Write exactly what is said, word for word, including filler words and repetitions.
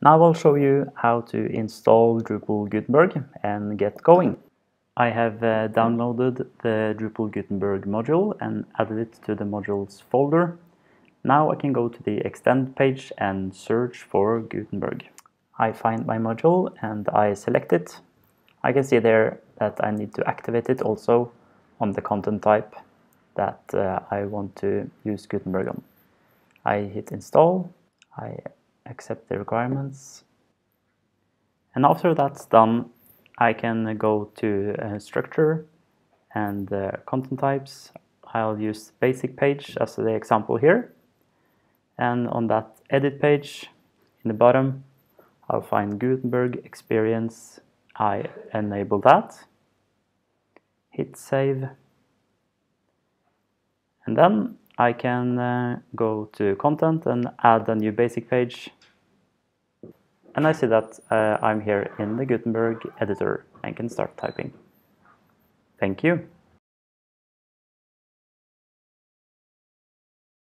Now I'll show you how to install Drupal Gutenberg and get going. I have uh, downloaded the Drupal Gutenberg module and added it to the modules folder. Now I can go to the extend page and search for Gutenberg. I find my module and I select it. I can see there that I need to activate it also on the content type that uh, I want to use Gutenberg on. I hit install, I accept the requirements, and after that's done I can go to uh, structure and uh, content types. I'll use basic page as the example here, and on that edit page in the bottom I'll find Gutenberg experience. I enable that, hit save, and then I can uh, go to content and add a new basic page. And I see that uh, I'm here in the Gutenberg editor and can start typing. Thank you.